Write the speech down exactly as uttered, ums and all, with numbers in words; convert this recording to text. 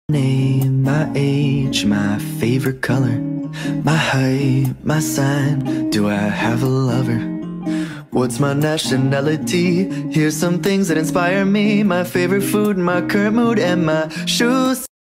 Name, my age, my favorite color, my height, my sign, do I have a lover? What's my nationality? Here's some things that inspire me, my favorite food, my current mood, and my shoes.